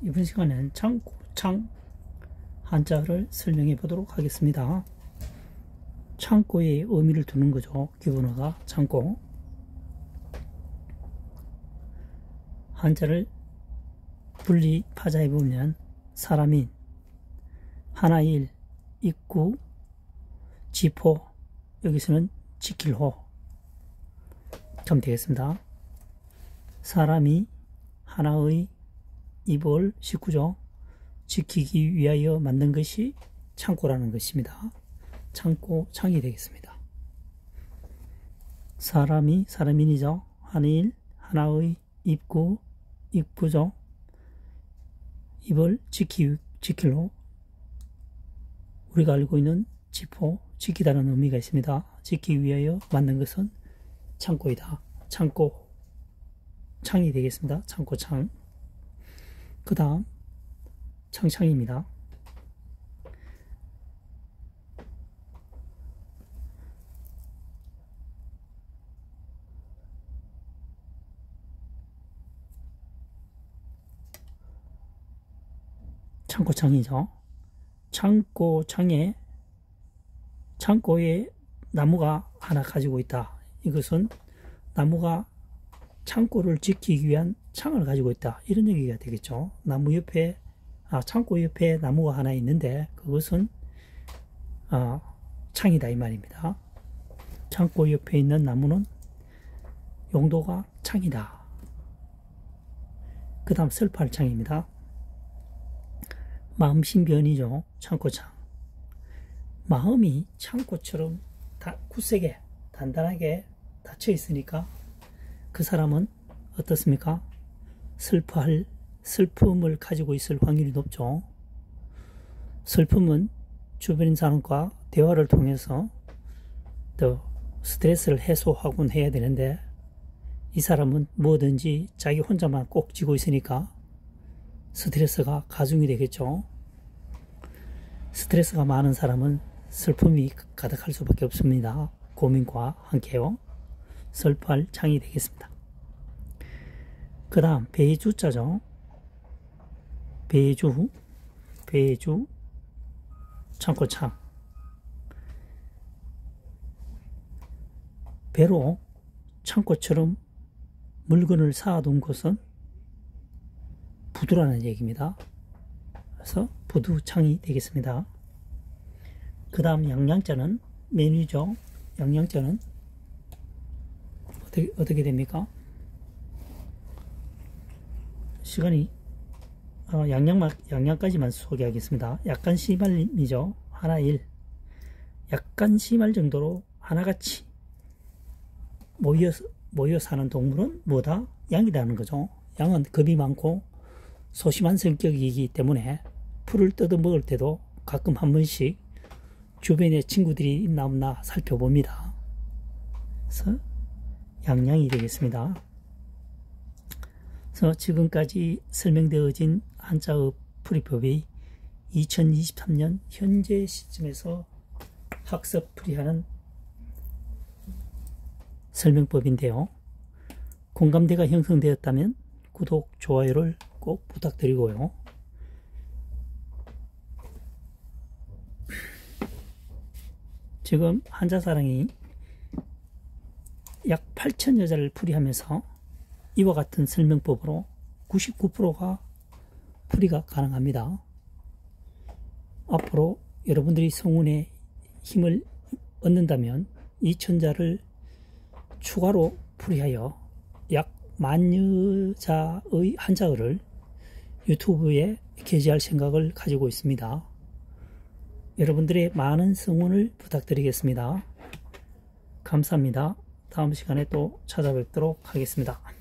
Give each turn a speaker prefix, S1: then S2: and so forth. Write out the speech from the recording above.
S1: 이번 시간엔 창고, 창 한자를 설명해 보도록 하겠습니다. 창고에 의미를 두는 거죠. 기본어가 창고. 한자를 분리 파자해 보면 사람인, 하나일, 입구, 지포, 여기서는 지킬호 점 되겠습니다. 사람이 하나의 입을 식구죠. 지키기 위하여 만든 것이 창고라는 것입니다. 창고, 창이 되겠습니다. 사람이 사람인이죠. 하나일, 하나의 입구, 입구죠. 입을 지킬로 우리가 알고 있는 지포, 지키다는 의미가 있습니다. 지키기 위하여 만든 것은 창고이다. 창고, 창이 되겠습니다. 창고, 창. 그 다음 창창입니다. 창고, 창이죠. 창고, 창고에 나무가 하나 가지고 있다. 이것은 나무가 창고를 지키기 위한 창을 가지고 있다. 이런 얘기가 되겠죠. 나무 옆에, 창고 옆에 나무가 하나 있는데 그것은 창이다 이 말입니다. 창고 옆에 있는 나무는 용도가 창이다. 그 다음 설팔창입니다. 마음신변이죠. 창고창. 마음이 창고처럼 굳세게 단단하게 닫혀 있으니까 그 사람은 어떻습니까? 슬픔을 가지고 있을 확률이 높죠. 슬픔은 주변 사람과 대화를 통해서 또 스트레스를 해소하곤 해야 되는데 이 사람은 뭐든지 자기 혼자만 꼭 쥐고 있으니까 스트레스가 가중이 되겠죠. 스트레스가 많은 사람은 슬픔이 가득할 수밖에 없습니다. 고민과 함께요. 설팔창이 되겠습니다. 그 다음 배주자죠. 배주, 창고창. 배로 창고처럼 물건을 쌓아둔 곳은 부두라는 얘기입니다. 그래서 부두창이 되겠습니다. 그 다음 양양자는 메뉴죠. 양양자는 어떻게 됩니까? 시간이 양양까지만 소개하겠습니다. 약간 심할이죠. 하나일. 약간 심할 정도로 하나같이 모여 사는 동물은 뭐다? 양이라는 거죠. 양은 겁이 많고 소심한 성격이기 때문에 풀을 뜯어 먹을 때도 가끔 한 번씩 주변에 친구들이 있나 없나 살펴봅니다. 그래서 양양이 되겠습니다. 그래서 지금까지 설명되어진 한자의 풀이법이 2023년 현재 시점에서 학습 풀이하는 설명법인데요. 공감대가 형성되었다면 구독, 좋아요를 꼭 부탁드리고요. 지금 한자사랑이 약 8,000여자를 풀이하면서 이와 같은 설명법으로 99%가 풀이가 가능합니다. 앞으로 여러분들이 성운의 힘을 얻는다면 2,000자를 추가로 풀이하여 약 10,000여자의 한자어를 유튜브에 게재할 생각을 가지고 있습니다. 여러분들의 많은 성원을 부탁드리겠습니다. 감사합니다. 다음 시간에 또 찾아뵙도록 하겠습니다.